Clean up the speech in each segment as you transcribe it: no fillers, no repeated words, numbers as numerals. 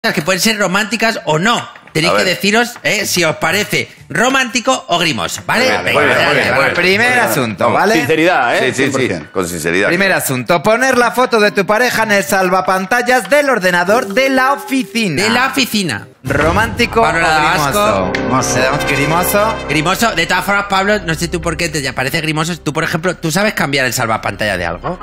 que pueden ser románticas o no. Tenéis que deciros si os parece romántico o grimoso, ¿vale? Primer asunto, ¿vale? Sinceridad, ¿eh? Sí, con sinceridad. Primer asunto, poner la foto de tu pareja en el salvapantallas del ordenador de la oficina. De la oficina. ¿Romántico o grimoso? Grimoso. Grimoso. De todas formas, Pablo, no sé tú por qué te parece grimoso. Tú, por ejemplo, ¿tú sabes cambiar el salvapantalla de algo?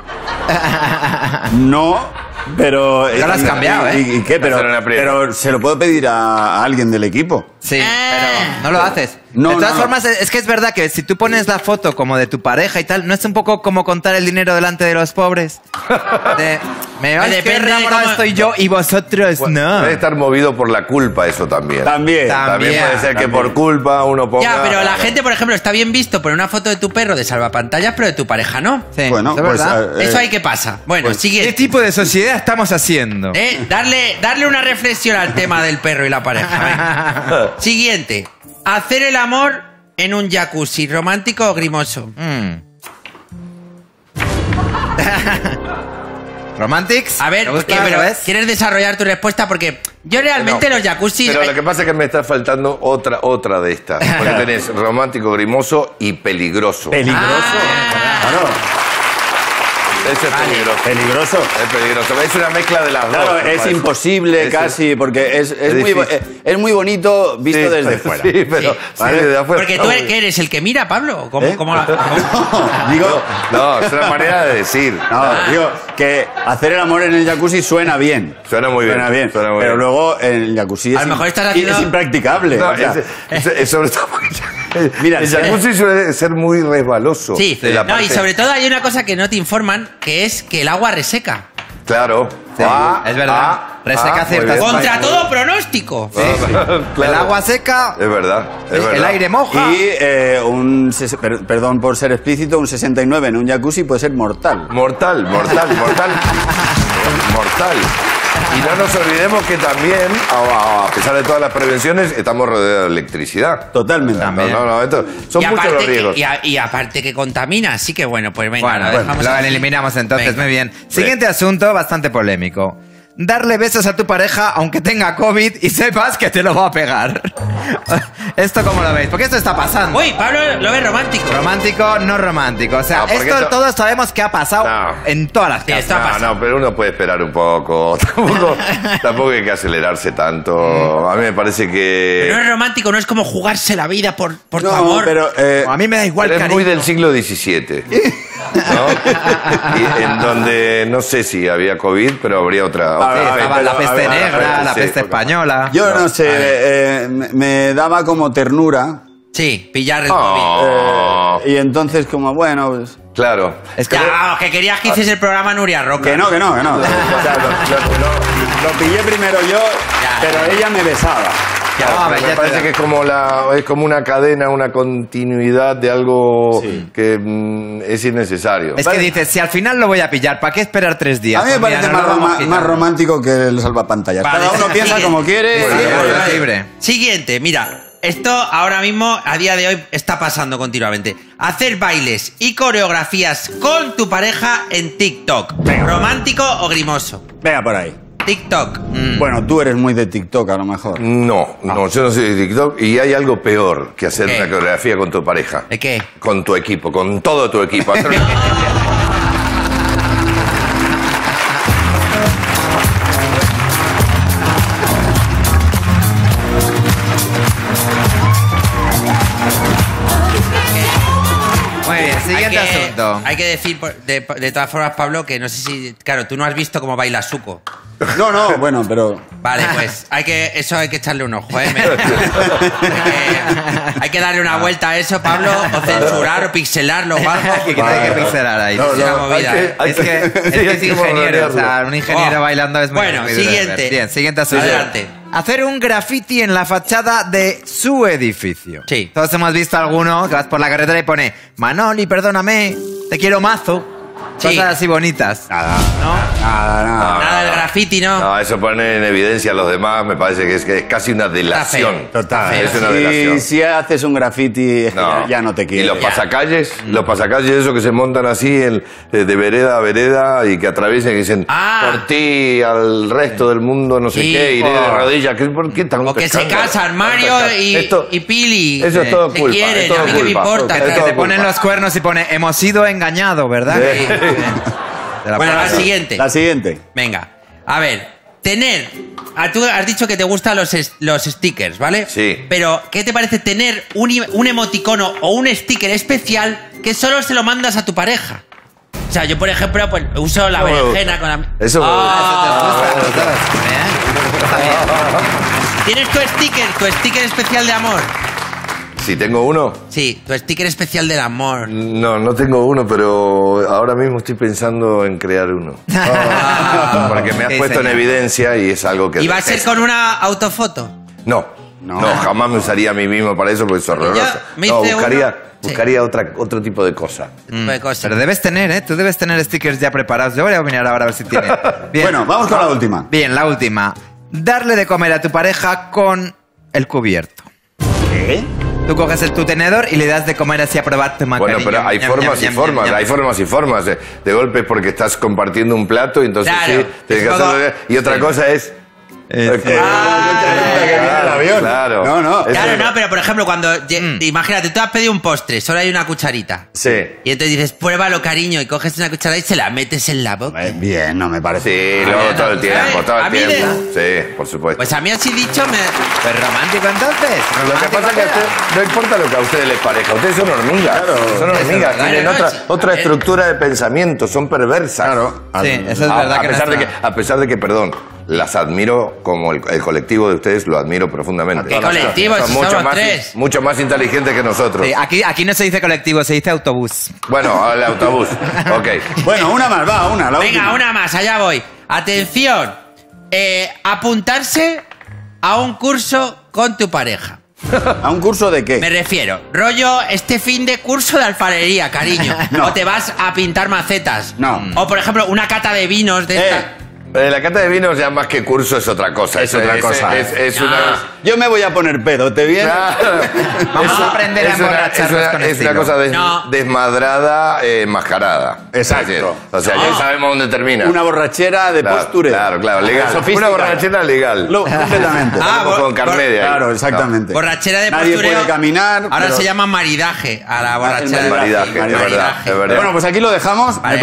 No. Pero... Ya lo has cambiado, ¿eh? ¿Y qué? Pero se lo puedo pedir a alguien del equipo. Sí, pero no lo haces. No, de todas formas, es que es verdad que si tú pones la foto como de tu pareja y tal, ¿no es un poco como contar el dinero delante de los pobres? Me vais que enamorado estoy yo y vosotros no. Puede estar movido por la culpa eso también. También puede ser que por culpa uno ponga... Ya, pero la gente, por ejemplo, está bien visto poner una foto de tu perro de salvapantallas, pero de tu pareja no. Sí, bueno, ¿es verdad? ¿Eso ahí qué pasa? Bueno, siguiente. ¿Qué tipo de sociedad estamos haciendo? Darle una reflexión al tema del perro y la pareja. Siguiente. Hacer el amor en un jacuzzi, ¿romántico o grimoso? ¿Romantics? A ver, pero ¿quieres desarrollar tu respuesta? Porque yo realmente los jacuzzis... Pero lo que pasa es que me está faltando otra de estas. Porque tenés romántico, grimoso y peligroso. ¿Peligroso? Claro. Eso es peligroso. ¿Peligroso? Es peligroso. Es una mezcla de las dos. Claro, es imposible casi, porque es muy bonito visto desde fuera. Sí, pero desde afuera. Porque tú eres el que mira, Pablo. No, es una manera de decir. Digo que hacer el amor en el jacuzzi suena bien. Suena muy bien. Pero luego en el jacuzzi a lo mejor estás haciendo... es impracticable. No, es sobre todo mira, el jacuzzi suele ser muy resbaloso. Sí, y sobre todo hay una cosa que no te informan, que es que el agua reseca. Claro. Sí, es verdad. Reseca ciertas... Contra todo pronóstico. Claro. El agua seca... Es verdad. El aire moja. Y perdón por ser explícito, un 69 en un jacuzzi puede ser mortal. Mortal. Y no nos olvidemos que también, a pesar de todas las prevenciones, estamos rodeados de electricidad. Totalmente. Son muchos los riesgos. Y aparte que contamina, así que bueno, pues venga, lo eliminamos entonces, muy bien. Siguiente asunto, bastante polémico. Darle besos a tu pareja aunque tenga COVID y sepas que te lo va a pegar. ¿Esto cómo lo veis? Porque esto está pasando. Uy, Pablo lo ve romántico. Romántico, no romántico. O sea, esto todos sabemos que ha pasado en todas las casas. No, pero uno puede esperar un poco. Tampoco hay que acelerarse tanto. A mí me parece que... Pero no es romántico, no es como jugarse la vida por tu amor. Pero a mí me da igual, es muy del siglo XVII. ¿No? Y en donde no sé si había COVID, pero habría otra. Estaba la peste negra, la peste española. Yo no sé, me daba como ternura. Sí, pillar el COVID. Y entonces como, bueno, pues... Claro. Es que querías que hiciese el programa Nuria Roca. Que no. O sea, lo pillé primero yo, pero ella me besaba. Me parece que es como una cadena, una continuidad de algo que es innecesario. Es que dices, si al final lo voy a pillar, ¿para qué esperar 3 días? A mí me parece más romántico que el salvapantallas. Cada uno piensa como quiere. Libre. Siguiente, mira. Esto ahora mismo, a día de hoy, está pasando continuamente. Hacer bailes y coreografías con tu pareja en TikTok. ¿Romántico o grimoso? Venga, por ahí. TikTok. Bueno, tú eres muy de TikTok a lo mejor. No, yo no soy de TikTok. Y hay algo peor que hacer una coreografía con tu pareja. ¿De qué? Con tu equipo, con todo tu equipo. Siguiente asunto. Hay que decir, de todas formas, Pablo, que no sé si... Claro, tú no has visto cómo baila Suco. No, bueno, pero... Vale, pues eso hay que echarle un ojo, ¿eh? Hay que darle una vuelta a eso, Pablo, o censurar o pixelarlo o algo. Hay que pixelar ahí. Es que es ingeniero, o sea, un ingeniero bailando es muy... Bueno, siguiente. Bien, siguiente asunto. Adelante. Hacer un graffiti en la fachada de su edificio. Sí. Todos hemos visto alguno que vas por la carretera y pone: Manoli, perdóname, te quiero mazo. Sí. Cosas así bonitas. Nada. ¿No? Nada del graffiti, ¿no? No, eso pone en evidencia a los demás, me parece que es casi una delación. Total. Es una delación. Si haces un graffiti, ya no te Y quiero. los pasacalles, esos que se montan así de vereda a vereda y que atraviesan y dicen por ti al resto del mundo, no sé Sí. qué, iré de rodillas. ¿Por qué tan O que se escándalo? casan Mario y Pili. Eso es todo se culpa. quieren, es todo a mí que me culpa. importa. Es Que todo te ponen culpa. los cuernos y pone, hemos sido engañados, ¿verdad? Sí. Te la Bueno, la pones. siguiente. La siguiente. Venga, a ver, tú has dicho que te gustan los stickers, ¿vale? Sí. Pero, ¿qué te parece tener un emoticono o un sticker especial que solo se lo mandas a tu pareja? O sea, yo, por ejemplo, pues uso la No me berenjena con la... Eso me ¿Tienes tu sticker especial de amor? Si tengo uno, Sí, tu sticker especial del amor. no tengo uno, pero ahora mismo estoy pensando en crear uno. Porque me has Qué puesto en señal. evidencia y es algo que... ¿Y va a ser detesto. con una autofoto? No, jamás me usaría a mí mismo para eso porque es horroroso. me No, hice buscaría otro tipo de cosa. Ese tipo de cosas. Pero debes tener, ¿eh? Tú debes tener stickers ya preparados. Yo voy a mirar ahora a ver si tiene. Bien. Bueno, vamos con la última. Bien, la última. Darle de comer a tu pareja con el cubierto. ¿Qué? Tú coges tu tenedor y le das de comer así a probar tu Bueno, cariño. pero hay Ñam, formas ñam, y ñam, formas, ñam, hay ñam. formas y formas. De golpe es porque estás compartiendo un plato y entonces Claro, sí, tienes que es como- hacerlo. Y otra cosa es... Claro. No. Claro, no, pero por ejemplo, cuando... Imagínate, tú has pedido un postre, solo hay una cucucharita. Sí. Y entonces dices, pruébalo, cariño, y coges una cucharada y se la metes en la boca. Bien, no me parece. Sí, luego todo el tiempo, todo A el mí tiempo. Sí, por supuesto. Pues a mí así dicho me... Pues romántico entonces. Lo que pasa es que a usted, no importa lo que a ustedes les parezca, ustedes son hormigas. Son hormigas, verdad. tienen Claro, otra no, estructura de pensamiento, son perversas. Claro. Sí, eso es verdad a que pesar no de que, está- a pesar de que, perdón, las admiro como el colectivo de ustedes, lo admiro profundamente. ¿Qué colectivo? Son Si mucho somos más, tres. mucho más inteligentes que nosotros. Sí, aquí no se dice colectivo, se dice autobús. Bueno, el autobús. Ok. Bueno, una más, va, una. La Venga, última. una más, allá voy. Atención, apuntarse a un curso con tu pareja. ¿A un curso de qué? Me refiero, rollo, este fin de curso de alfarería, cariño. No. O te vas a pintar macetas. No. O, por ejemplo, una cata de vinos de esta... La cata de vinos ya más que curso es otra cosa. Es otra cosa. Es Ah. una... Yo me voy a poner pedo, ¿te viene? Vamos a aprender a emborracharnos con es estilo. una cosa No. desmadrada, enmascarada. Exacto. Es decir, o sea, No. ya sabemos dónde termina. Una borrachera de Claro, posture. Claro, legal. Sofisticada. Una borrachera legal. Completamente. Ah, Como con Carmedia. Claro, exactamente. Borrachera de Nadie postureo. puede caminar. Ahora pero- se llama maridaje a la borrachera El de maridaje, es verdad, es verdad. Bueno, pues aquí lo dejamos. Vale.